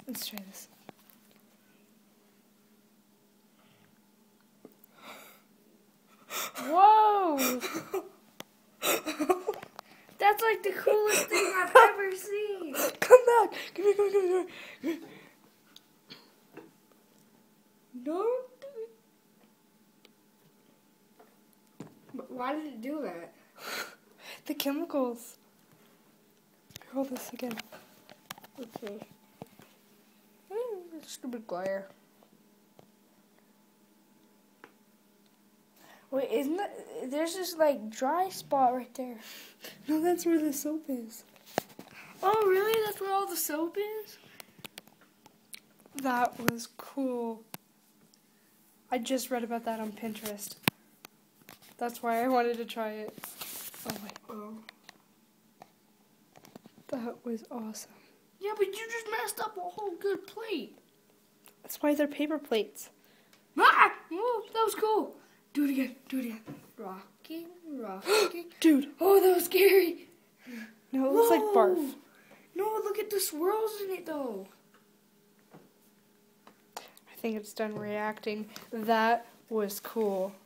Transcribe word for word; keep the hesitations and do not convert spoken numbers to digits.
Let's try this. Whoa! That's like the coolest thing I've ever seen. Come back! Come here, come here, come here. Come here. No. But why did it do that? The chemicals. Roll this again. Okay. Mm, stupid glare. Wait, isn't that, there's this like dry spot right there. No, that's where the soap is. Oh, really? That's where all the soap is? That was cool. I just read about that on Pinterest. That's why I wanted to try it. Oh my. Oh. That was awesome. Yeah, but you just messed up a whole good plate. That's why they're paper plates. Ah! Oh, that was cool. Do it again. Do it again. Rocking, rocking. Dude. Oh, that was scary. No, it looks like barf. No, look at the swirls in it, though. I think it's done reacting. That was cool.